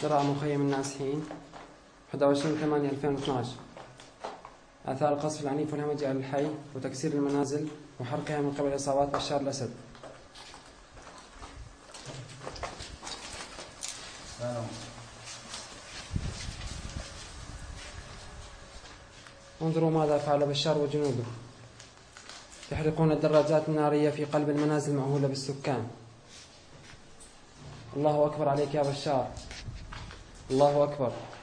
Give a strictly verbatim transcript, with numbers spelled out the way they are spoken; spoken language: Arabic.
درع مخيم النازحين واحد وعشرين ثمانية ألفين واثني عشر. آثار القصف العنيف والهمجي على الحي وتكسير المنازل وحرقها من قبل عصابات بشار الأسد. انظروا ماذا فعل بشار وجنوده، يحرقون الدراجات النارية في قلب المنازل المأهولة بالسكان. الله أكبر عليك يا بشار، الله أكبر.